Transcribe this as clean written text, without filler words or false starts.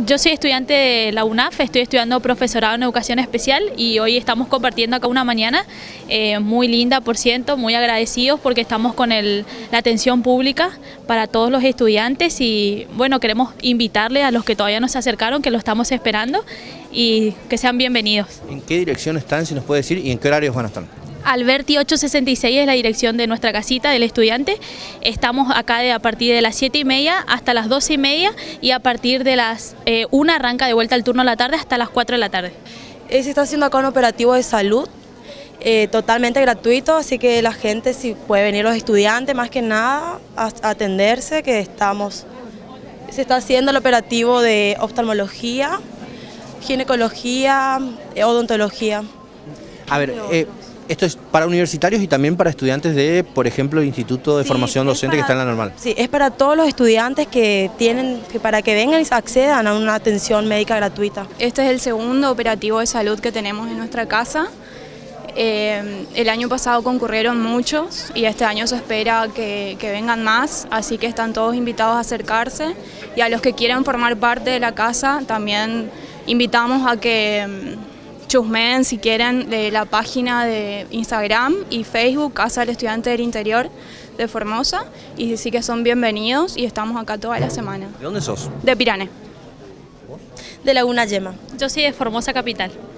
Yo soy estudiante de la UNAF, estoy estudiando profesorado en educación especial y hoy estamos compartiendo acá una mañana muy linda, por cierto, muy agradecidos porque estamos con la atención pública para todos los estudiantes y bueno, queremos invitarles a los que todavía no se acercaron, que lo estamos esperando y que sean bienvenidos. ¿En qué dirección están, si nos puede decir, y en qué horarios van a estar? Alberti 866 es la dirección de nuestra casita del estudiante. Estamos acá a partir de las 7:30 hasta las 12:30 y a partir de las 1 arranca de vuelta el turno de la tarde hasta las 4 de la tarde. Se está haciendo acá un operativo de salud totalmente gratuito, así que la gente, si puede venir los estudiantes más que nada a atenderse, se está haciendo el operativo de oftalmología, ginecología, odontología. A ver, esto es para universitarios y también para estudiantes de, por ejemplo, el Instituto de Formación Docente que está en la normal. Sí, es para todos los estudiantes para que vengan y accedan a una atención médica gratuita. Este es el segundo operativo de salud que tenemos en nuestra casa. El año pasado concurrieron muchos y este año se espera que vengan más, así que están todos invitados a acercarse y a los que quieran formar parte de la casa también invitamos a que chusmeen si quieren de la página de Instagram y Facebook Casa del Estudiante del Interior de Formosa y sí que son bienvenidos y estamos acá toda la semana. ¿De dónde sos? De Pirané. De Laguna Yema. Yo soy de Formosa Capital.